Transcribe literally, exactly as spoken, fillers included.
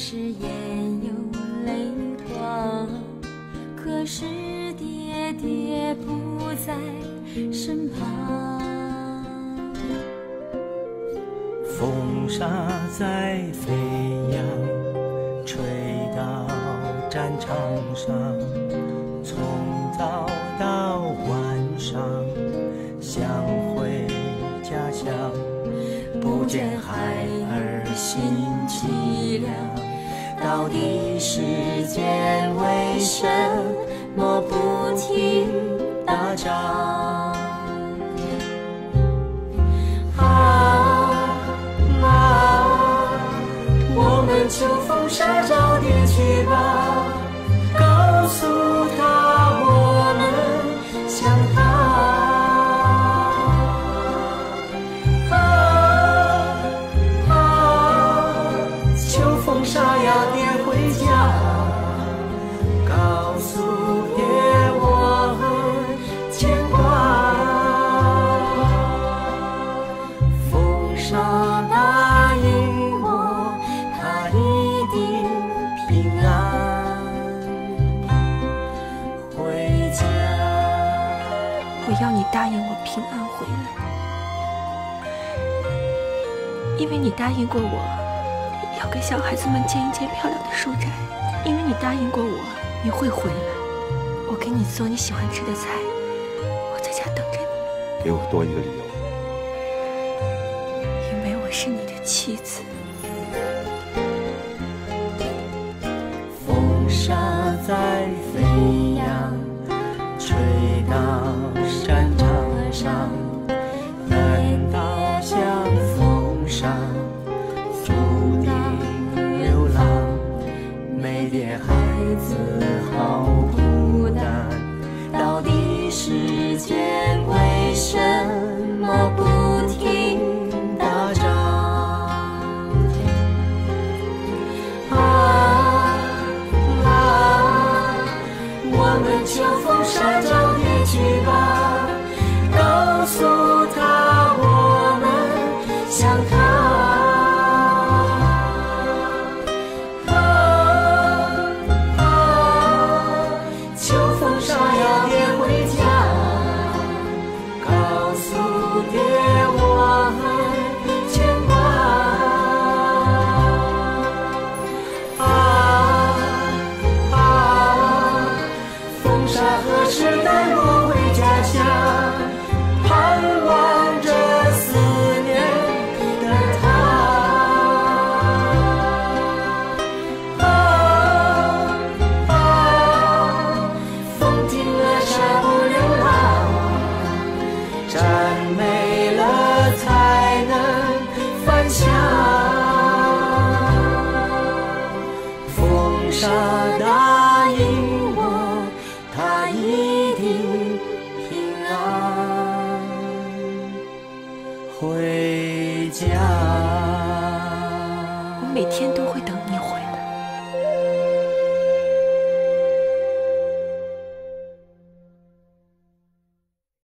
是眼有泪光，可是爹爹不在身旁。 风沙在飞扬，吹到战场上，从早到晚上，想回家乡，不见孩儿心凄凉，到底世间为什么不停打仗？秋风沙找爹去吧，告诉他我们想他。啊啊！秋风沙呀，爹回家，告诉爹我很牵挂。风沙答应平安回家。 我要你答应我平安回来，因为你答应过我要给小孩子们建一间漂亮的书斋，因为你答应过我你会回来，我给你做你喜欢吃的菜，我在家等着你。 给我多一个理由。 因为我是你的妻子。